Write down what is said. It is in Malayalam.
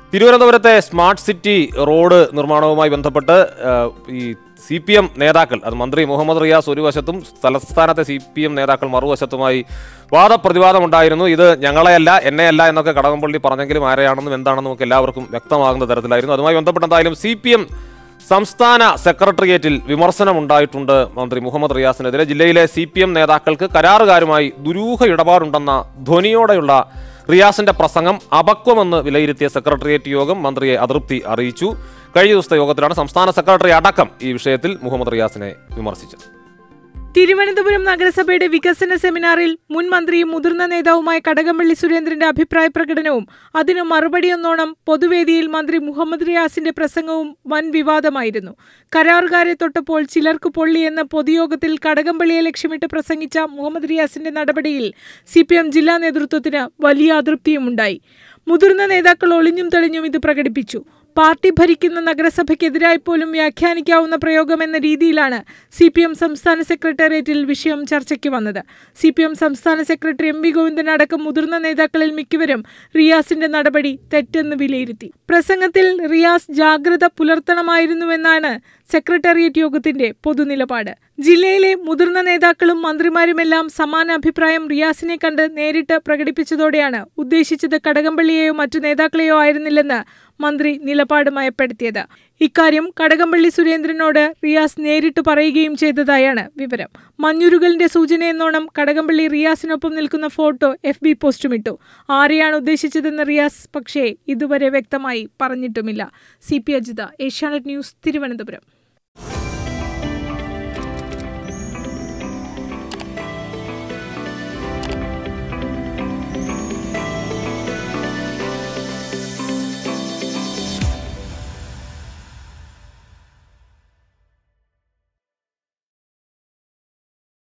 തിരുവനന്തപുരത്തെ സ്മാർട്ട് സിറ്റി റോഡ് നിർമ്മാണവുമായി ബന്ധപ്പെട്ട് ഈ CPM നേതാക്കൾ, അത് മന്ത്രി മുഹമ്മദ് റിയാസ് ഒരു വശത്തും തലസ്ഥാനത്തെ CPM നേതാക്കൾ മറുവശത്തുമായി വാദപ്രതിവാദമുണ്ടായിരുന്നു. ഇത് ഞങ്ങളെയല്ല എന്നെയല്ല എന്നൊക്കെ കടകംപള്ളി പറഞ്ഞെങ്കിലും ആരെയാണെന്നും എന്താണെന്നും ഒക്കെ എല്ലാവർക്കും വ്യക്തമാകുന്ന തരത്തിലായിരുന്നു. അതുമായി ബന്ധപ്പെട്ട് എന്തായാലും CPM സംസ്ഥാന സെക്രട്ടേറിയറ്റിൽ വിമർശനമുണ്ടായിട്ടുണ്ട് മന്ത്രി മുഹമ്മദ് റിയാസിനെതിരെ. ജില്ലയിലെ CPM നേതാക്കൾക്ക് കരാറുകാരുമായി ദുരൂഹ ഇടപാടുണ്ടെന്ന ധ്വനിയോടെയുള്ള റിയാസിന്റെ പ്രസംഗം അപക്വമെന്ന് വിലയിരുത്തിയ സെക്രട്ടേറിയറ്റ് യോഗം മന്ത്രിയെ അതൃപ്തി അറിയിച്ചു. കഴിഞ്ഞ ദിവസത്തെ യോഗത്തിലാണ് സംസ്ഥാന സെക്രട്ടറി അടക്കം ഈ വിഷയത്തിൽ മുഹമ്മദ് റിയാസിനെ വിമർശിച്ചത്. തിരുവനന്തപുരം നഗരസഭയുടെ വികസന സെമിനാറിൽ മുൻ മന്ത്രിയും മുതിർന്ന നേതാവുമായ കടകംപള്ളി സുരേന്ദ്രന്റെ അഭിപ്രായ പ്രകടനവും അതിനു മറുപടിയൊന്നോണം പൊതുവേദിയിൽ മന്ത്രി മുഹമ്മദ് റിയാസിന്റെ പ്രസംഗവും വൻ വിവാദമായിരുന്നു. കരാറുകാരെ തൊട്ടപ്പോൾ ചിലർക്ക് പൊള്ളിയെന്ന പൊതുയോഗത്തിൽ കടകംപള്ളിയെ ലക്ഷ്യമിട്ട് പ്രസംഗിച്ച മുഹമ്മദ് റിയാസിന്റെ നടപടിയിൽ CPM ജില്ലാ നേതൃത്വത്തിന് വലിയ അതൃപ്തിയുമുണ്ടായി. മുതിർന്ന നേതാക്കൾ ഒളിഞ്ഞും തെളിഞ്ഞും ഇത് പ്രകടിപ്പിച്ചു. പാർട്ടി ഭരിക്കുന്ന നഗരസഭയ്ക്കെതിരായി പോലും വ്യാഖ്യാനിക്കാവുന്ന പ്രയോഗമെന്ന രീതിയിലാണ് CPM സംസ്ഥാന സെക്രട്ടേറിയറ്റിൽ വിഷയം ചർച്ചയ്ക്ക് വന്നത്. CPM സംസ്ഥാന സെക്രട്ടറി MV ഗോവിന്ദൻ അടക്കം മുതിർന്ന നേതാക്കളിൽ മിക്കവരും റിയാസിന്റെ നടപടി തെറ്റെന്ന് വിലയിരുത്തി. പ്രസംഗത്തിൽ റിയാസ് ജാഗ്രത പുലർത്തണമായിരുന്നുവെന്നാണ് സെക്രട്ടേറിയറ്റ് യോഗത്തിന്റെ പൊതുനിലപാട്. ജില്ലയിലെ മുതിർന്ന നേതാക്കളും മന്ത്രിമാരുമെല്ലാം സമാന അഭിപ്രായം റിയാസിനെ കണ്ട് നേരിട്ട് പ്രകടിപ്പിച്ചതോടെയാണ് ഉദ്ദേശിച്ചത് കടകംപള്ളിയെയോ മറ്റു നേതാക്കളെയോ ആയിരുന്നില്ലെന്ന് മന്ത്രി നിലപാട് മയപ്പെടുത്തിയത്. ഇക്കാര്യം കടകംപള്ളി സുരേന്ദ്രനോട് റിയാസ് നേരിട്ട് പറയുകയും ചെയ്തതായാണ് വിവരം. മഞ്ഞുരുകലിന്റെ സൂചനയെന്നോണം കടകംപള്ളി റിയാസിനൊപ്പം നിൽക്കുന്ന ഫോട്ടോ FB പോസ്റ്റുമിട്ടു. ആരെയാണ് ഉദ്ദേശിച്ചതെന്ന് റിയാസ് പക്ഷേ ഇതുവരെ വ്യക്തമായി പറഞ്ഞിട്ടുമില്ല. CP Ajitha, Asianet news, Thiruvananthapuram.